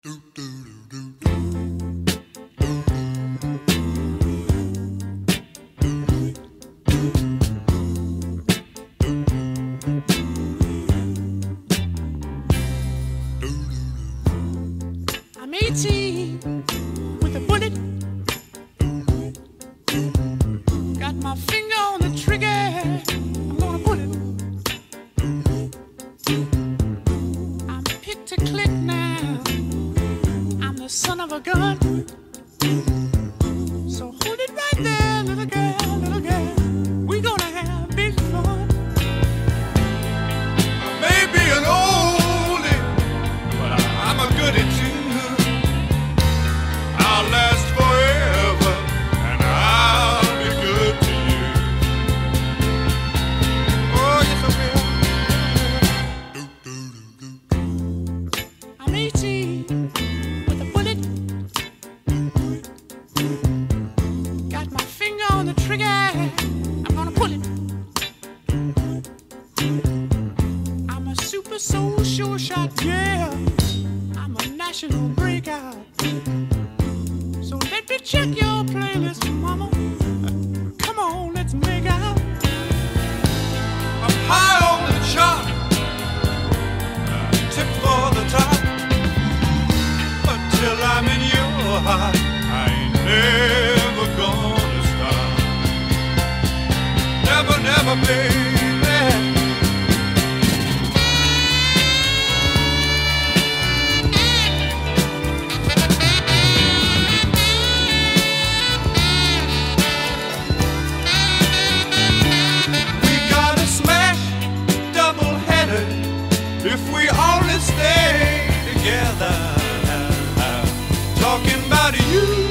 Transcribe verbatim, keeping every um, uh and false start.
I'm eighteen with a bullet. Got my finger on the trigger. I'm gonna pull it. I'm picked to click now. I'm the son of a gun. So hold it right there, little girl, little girl. We gonna have big fun. I may be an oldie, but I'm a goodie too. I'll last forever, and I'll be good to you. Oh, yes, I will. I'm eighteen with a bullet. Got my finger on the trigger. I'm gonna pull it. I'm a super soul sure shot, yeah. I'm a national breakout. So let me check your playlist, mama. Come on, let's make out. I'm high on the chart, tip for the top. Until I'm in your heart, I ain't never gonna stop. Never, never, baby. If we only stay together, talking about you.